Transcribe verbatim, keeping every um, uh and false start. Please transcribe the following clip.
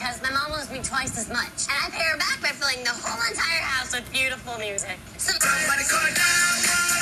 because my mom loves me twice as much. And I pay her back by filling the whole entire house with beautiful music. So